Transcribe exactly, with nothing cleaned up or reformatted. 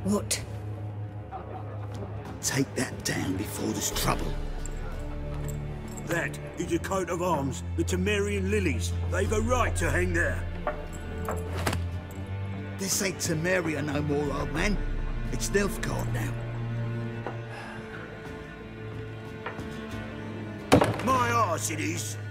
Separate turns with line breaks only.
What?
Take that down before there's trouble.
That is a coat of arms, the Temerian lilies. They've a right to hang there.
This ain't Temeria no more, old man. It's Nilfgaard now.
My arse it is.